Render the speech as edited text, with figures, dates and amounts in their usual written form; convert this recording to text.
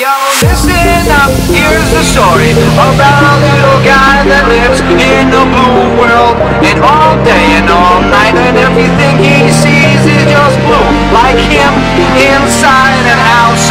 Listen up, here's the story about a little guy that lives in a blue world. And all day and all night, and everything he sees is just blue. Like him, inside and outside.